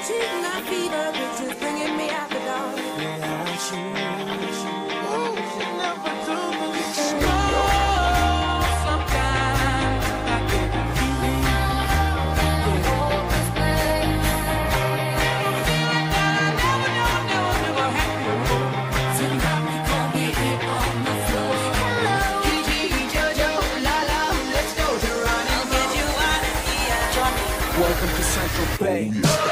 She's my fever, which is bringing me out the dark. Without you, ooh, she never do me. Sometimes I get a feeling. Welcome to Central Bay.